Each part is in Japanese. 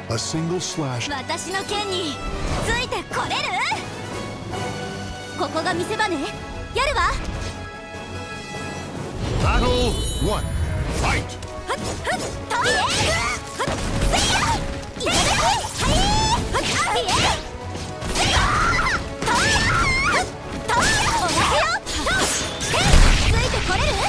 A single slash. 私の剣についてこれる？ここが見せ場ね。やるわ。 Battle 1. Fight. はっはっといえはっせやいただきはいはっいえせやとはっとおなかよとついてこれる？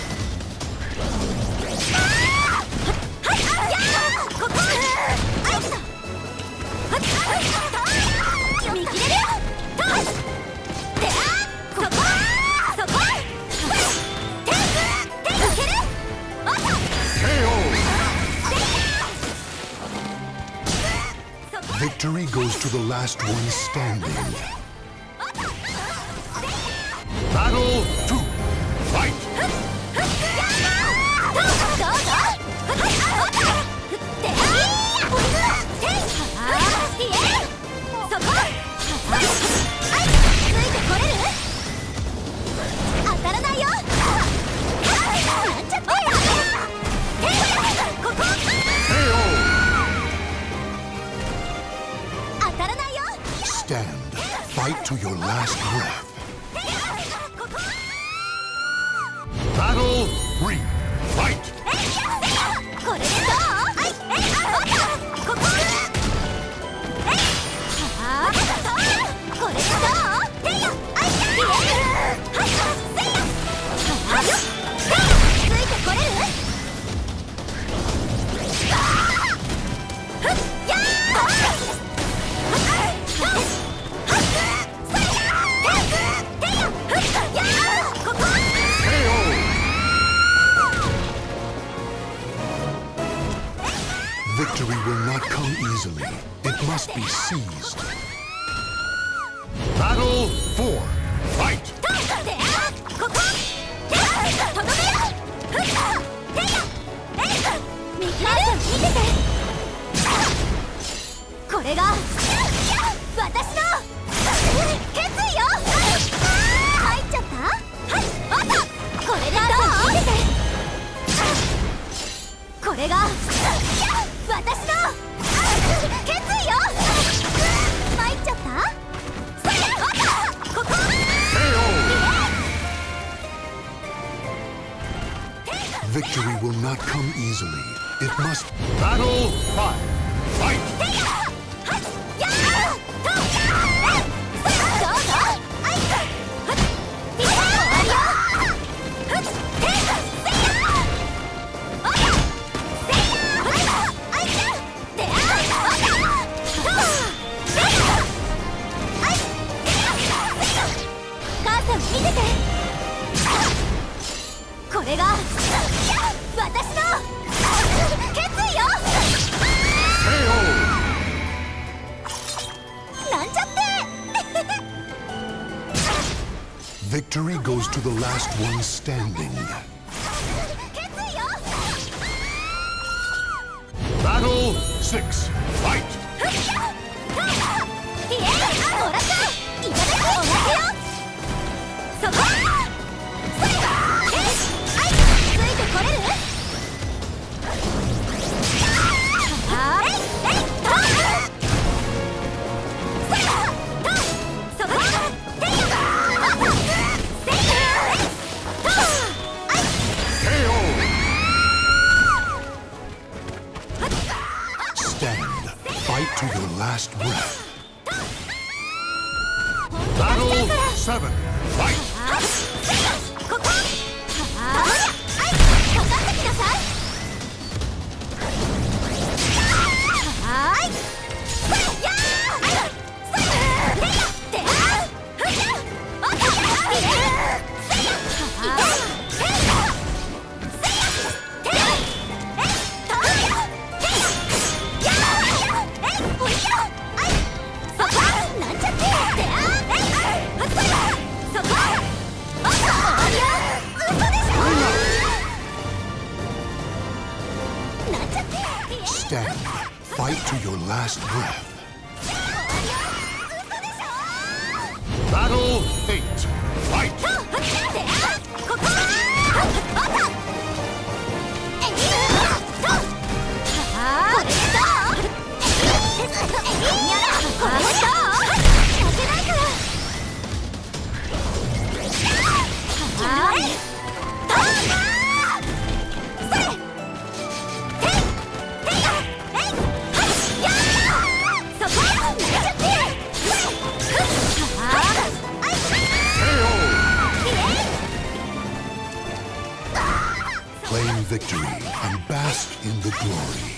はいやーここあいたはっと見切れるとでここそこ手受けるおっと Victory goes to the last one standing. Battle 2. Fight. 当たらないよ。なんちゃってここ当たらないよ。 Stand. Fight to your last breath. Battle 3. Fight. これでどう？こここれでどう？てやあいやはいせやはよついてこれる？やここ Victory will not come easily. It must be seized. Battle 4. Fight. こことどめよてや見ててこれが私の決意よ。入っちゃった？はいおっとこれでどう？見ててこれが私の決意よ。参っちゃった？ここ Victory will not come easily. It must. Battle 5. Fight. 見ててこれが私の決意よ。なんちゃって Victory goes to the last one standing. 決意よ。 Battle 6. Fight. いえもらったいただきおなかよ。そこついてこれる？ Stand. Fight to your last breath. Battle 7. Fight. ここかかってきなさい。 Stand. Fight to your last breath. Battle 8. Fight. こここれどう？ victory and bask in the glory.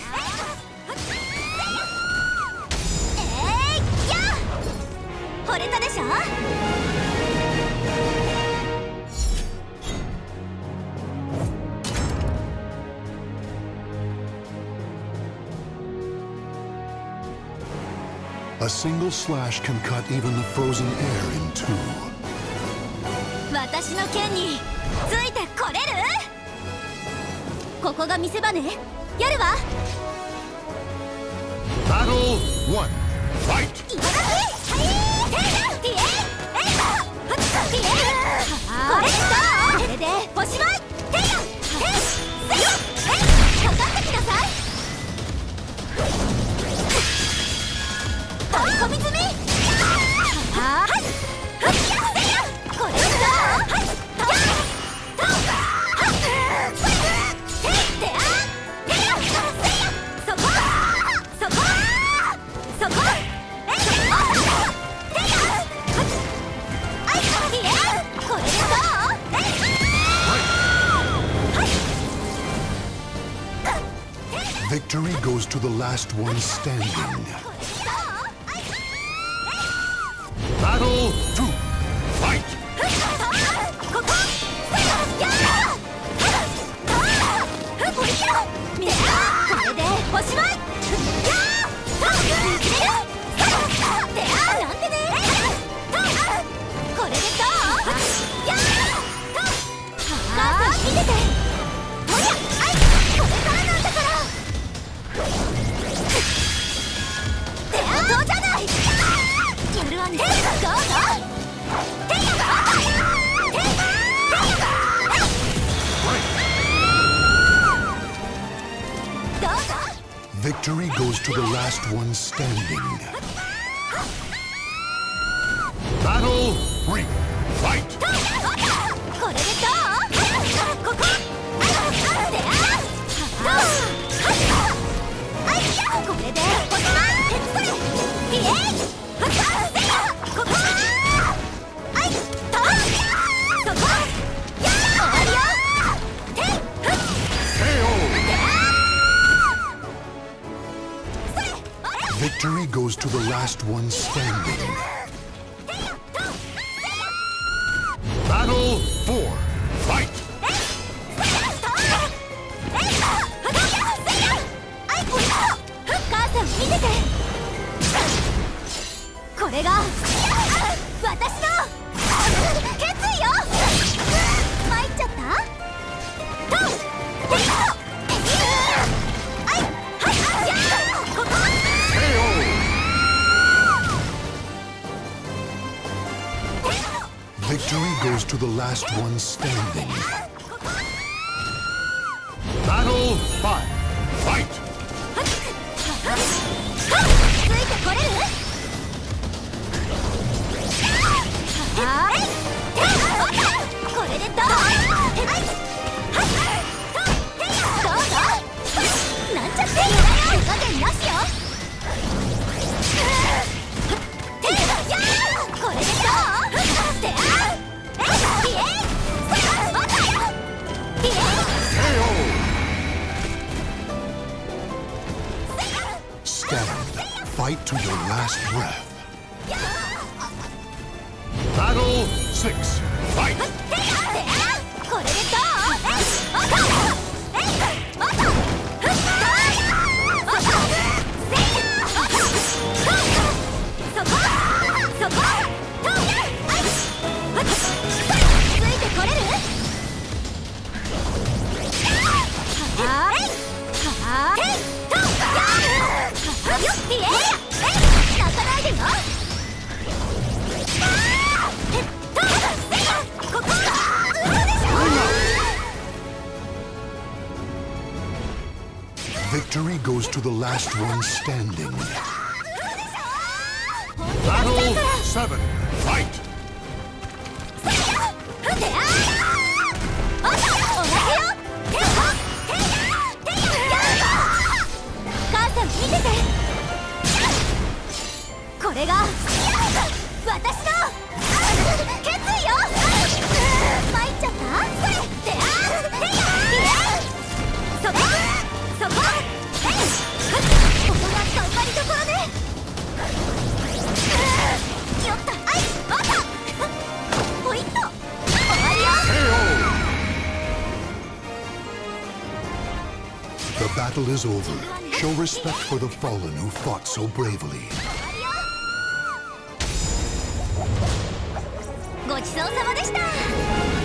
A single slash can cut even the frozen air in two. 私の剣についてこれる？ここが見せ場ね。やるわ。 Battle 1. Fight! これでおしまい。かかってきなさい。飛び込み済み。これだ。 Victory goes to the last one standing. Battle 2. Fight! これでおしまい。なんてね。これでどう？母さん見てて。これからなんだから。手当じゃない。やるわね。どうぞ。 Victory goes to the last one standing. Battle 3. Fight! これでどう？ここ。これでおしまい。ピエイ。ここ。そこ。終わりよ。 Victory goes to the last one standing. Battle 4. Fight! 母さん見てて。これが私の決意よ。参っちゃった？ Victory goes to the last one standing. Battle 5. Fight! ついてこれる？これでどう？どうぞ。なんちゃって手加減なしよ。これでどう？ Fight to your last breath. Battle 6. Fight! これでどう？そこ。ついてこれる？泣かないでよ。ここ。 Victory goes to the last one standing. Battle 7. Fight! 母さん見てて。これが私の決意よ。参っちゃった？ battle is over, show respect for the fallen who fought so bravely. ごちそうさまでした。